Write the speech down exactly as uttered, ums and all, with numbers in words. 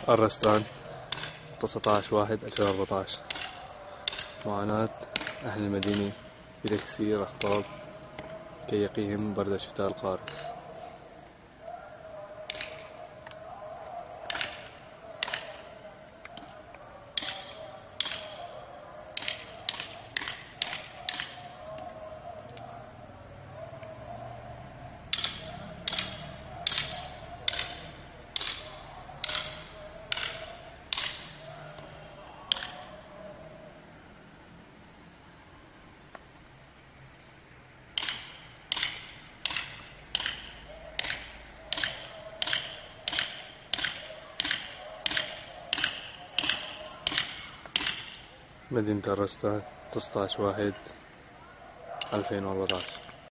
الرستان تسعة عشر واحد ألفين وأربعة عشر. معاناة أهل المدينة بتكسير أخطاب كي يقيهم برد الشتاء القارس. مدينة الرستان تسعة عشر واحد ألفين وأربعة عشر.